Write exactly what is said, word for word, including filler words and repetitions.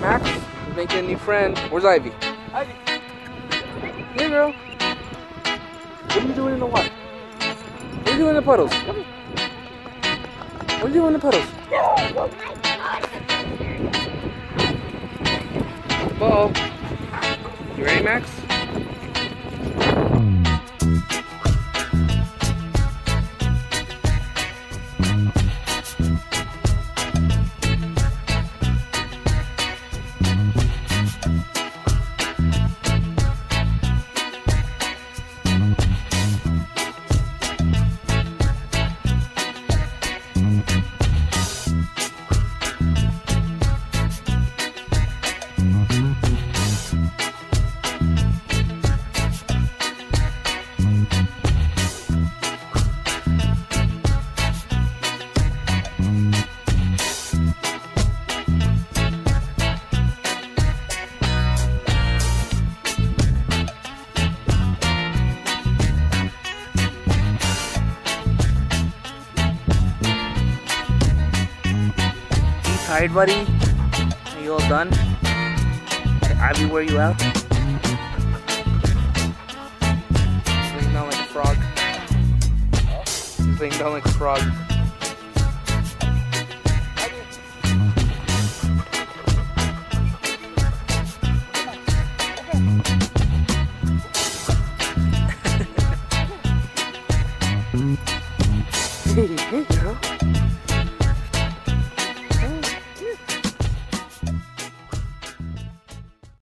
Max is making a new friend. Where's Ivy? Ivy. Here, girl. What are you doing in the water? What are you doing in the puddles? Come here. What are you doing in the puddles? Ball. You ready, Max? Tired, buddy? Are you all done? Did Ivy wear you out? He's laying down like a frog. He's laying down like a frog. Hey, hey, girl.